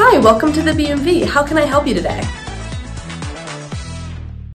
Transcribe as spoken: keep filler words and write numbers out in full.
Hi, welcome to the B M V. How can I help you today?